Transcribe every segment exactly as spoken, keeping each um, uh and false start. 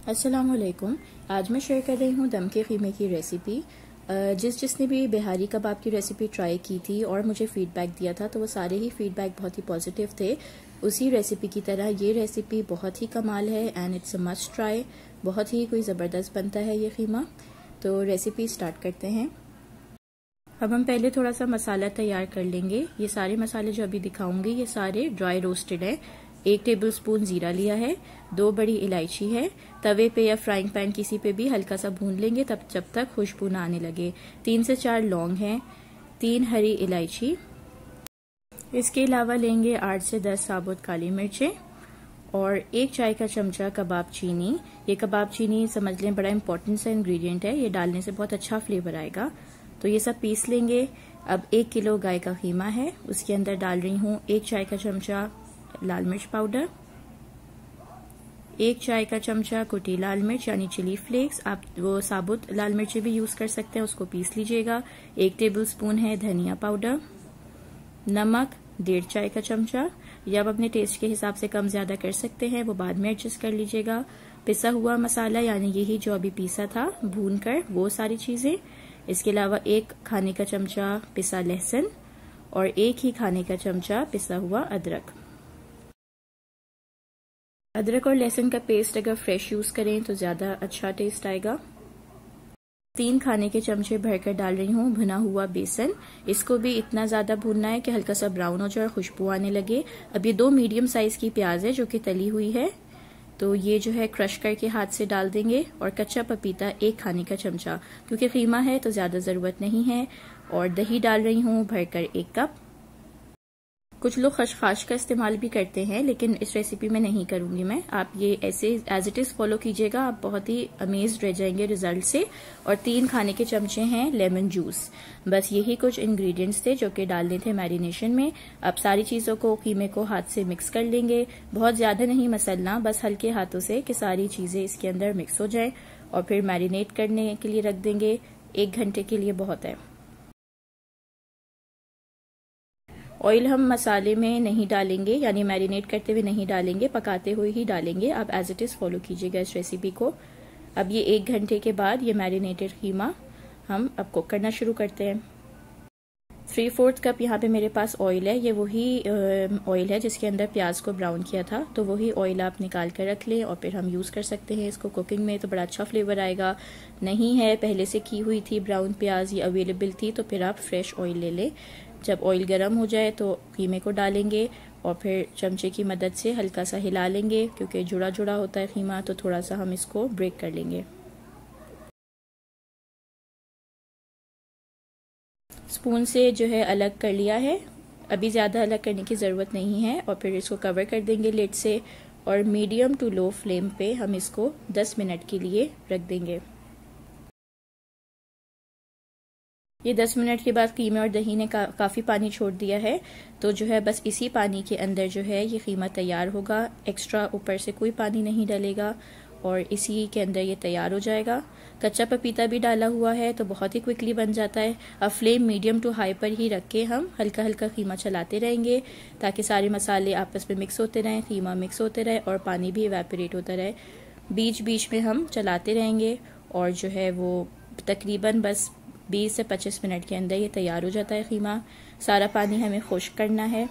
अस्सलाम वालेकुम। आज मैं शेयर कर रही हूँ दम के कीमे की रेसिपी। जिस जिसने भी बिहारी कबाब की रेसिपी ट्राई की थी और मुझे फीडबैक दिया था तो वो सारे ही फीडबैक बहुत ही पॉजिटिव थे। उसी रेसिपी की तरह ये रेसिपी बहुत ही कमाल है and it's a must try. बहुत ही कोई ज़बरदस्त बनता है ये कीमा। तो रेसिपी स्टार्ट करते हैं। अब हम पहले थोड़ा सा मसाला तैयार कर लेंगे। ये सारे मसाले जो अभी दिखाऊंगी ये सारे ड्राई रोस्टेड है। एक टेबलस्पून जीरा लिया है, दो बड़ी इलायची है। तवे पे या फ्राइंग पैन किसी पे भी हल्का सा भून लेंगे तब जब तक खुशबू ना आने लगे। तीन से चार लौंग हैं, तीन हरी इलायची। इसके अलावा लेंगे आठ से दस साबुत काली मिर्चें और एक चाय का चमचा कबाब चीनी। ये कबाब चीनी समझ लें बड़ा इंपॉर्टेंट सा इंग्रेडिएंट है, ये डालने से बहुत अच्छा फ्लेवर आएगा। तो ये सब पीस लेंगे। अब एक किलो गाय का कीमा है, उसके अंदर डाल रही हूँ एक चाय का चमचा लाल मिर्च पाउडर, एक चाय का चमचा कुटी लाल मिर्च यानी चिली फ्लेक्स। आप वो साबुत लाल मिर्ची भी यूज कर सकते हैं, उसको पीस लीजिएगा। एक टेबलस्पून है धनिया पाउडर, नमक डेढ़ चाय का चमचा, या आप अपने टेस्ट के हिसाब से कम ज्यादा कर सकते हैं, वो बाद में एडजस्ट कर लीजिएगा। पिसा हुआ मसाला यानी यही जो अभी पीसा था भून कर, वो सारी चीजें। इसके अलावा एक खाने का चमचा पिसा लहसुन और एक ही खाने का चमचा पिसा हुआ अदरक। अदरक और लहसुन का पेस्ट अगर फ्रेश यूज करें तो ज्यादा अच्छा टेस्ट आएगा। तीन खाने के चमचे भरकर डाल रही हूँ भुना हुआ बेसन। इसको भी इतना ज्यादा भूनना है कि हल्का सा ब्राउन हो जाए और खुशबू आने लगे। अब ये दो मीडियम साइज की प्याज है जो कि तली हुई है, तो ये जो है क्रश करके हाथ से डाल देंगे। और कच्चा पपीता एक खाने का चमचा, क्योंकि कीमा है तो ज्यादा जरूरत नहीं है। और दही डाल रही हूँ भरकर एक कप। कुछ लोग खशखाश का इस्तेमाल भी करते हैं, लेकिन इस रेसिपी में नहीं करूंगी मैं। आप ये ऐसे एज इट इज फॉलो कीजिएगा, आप बहुत ही अमेज्ड रह जाएंगे रिजल्ट से। और तीन खाने के चमचे हैं लेमन जूस। बस यही कुछ इंग्रेडिएंट्स थे जो कि डालने थे मैरिनेशन में। अब सारी चीजों को कीमे को हाथ से मिक्स कर लेंगे। बहुत ज्यादा नहीं मसलना, बस हल्के हाथों से कि सारी चीजें इसके अंदर मिक्स हो जाए। और फिर मैरिनेट करने के लिए रख देंगे। एक घंटे के लिए बहुत है। ऑयल हम मसाले में नहीं डालेंगे, यानी मैरिनेट करते हुए नहीं डालेंगे, पकाते हुए ही डालेंगे। आप एज इट इज फॉलो कीजिएगा इस रेसिपी को। अब ये एक घंटे के बाद ये मैरिनेटेड कीमा हम अब कुक करना शुरू करते हैं। थ्री फोर्थ कप यहाँ पे मेरे पास ऑयल है। ये वही ऑयल है जिसके अंदर प्याज को ब्राउन किया था, तो वही ऑयल आप निकाल कर रख लें और फिर हम यूज कर सकते हैं इसको कुकिंग में, तो बड़ा अच्छा फ्लेवर आएगा। नहीं है पहले से की हुई थी ब्राउन प्याज, ये अवेलेबल थी, तो फिर आप फ्रेश ऑयल ले लें। जब ऑयल गर्म हो जाए तो कीमे को डालेंगे और फिर चमचे की मदद से हल्का सा हिला लेंगे, क्योंकि जुड़ा जुड़ा होता है कीमा, तो थोड़ा सा हम इसको ब्रेक कर लेंगे। स्पून से जो है अलग कर लिया है। अभी ज्यादा अलग करने की जरूरत नहीं है। और फिर इसको कवर कर देंगे लिड से और मीडियम टू लो फ्लेम पे हम इसको दस मिनट के लिए रख देंगे। ये दस मिनट के बाद कीमे और दही ने का, काफी पानी छोड़ दिया है, तो जो है बस इसी पानी के अंदर जो है ये कीमा तैयार होगा। एक्स्ट्रा ऊपर से कोई पानी नहीं डलेगा और इसी के अंदर ये तैयार हो जाएगा। कच्चा पपीता भी डाला हुआ है तो बहुत ही क्विकली बन जाता है। अब फ्लेम मीडियम टू हाई पर ही रख के हम हल्का हल्का कीमा चलाते रहेंगे ताकि सारे मसाले आपस में मिक्स होते रहें, कीमा मिक्स होते रहे और पानी भी इवेपोरेट होता रहे। बीच बीच में हम चलाते रहेंगे और जो है वो तकरीबन बस बीस से पच्चीस मिनट के अंदर ये तैयार हो जाता है कीमा। सारा पानी हमें खुश्क करना है।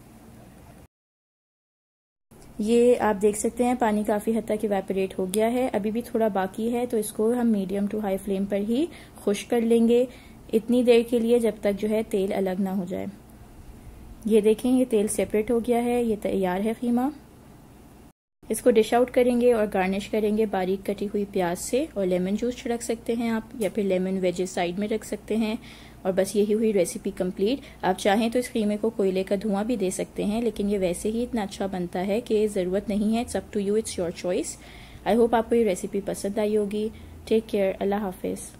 ये आप देख सकते हैं पानी काफी हद तक इवेपोरेट हो गया है, अभी भी थोड़ा बाकी है, तो इसको हम मीडियम टू हाई फ्लेम पर ही खुश्क कर लेंगे इतनी देर के लिए जब तक जो है तेल अलग ना हो जाए। ये देखें ये तेल सेपरेट हो गया है, ये तैयार है कीमा। इसको डिश आउट करेंगे और गार्निश करेंगे बारीक कटी हुई प्याज से, और लेमन जूस छिड़क सकते हैं आप, या फिर लेमन वेजेस साइड में रख सकते हैं। और बस यही हुई रेसिपी कंप्लीट। आप चाहें तो इस कीमे को कोयले का धुआं भी दे सकते हैं, लेकिन ये वैसे ही इतना अच्छा बनता है कि जरूरत नहीं है। It's up to you, it's your choice. I hope आपको ये रेसिपी पसंद आई होगी। टेक केयर, अल्लाह हाफिज।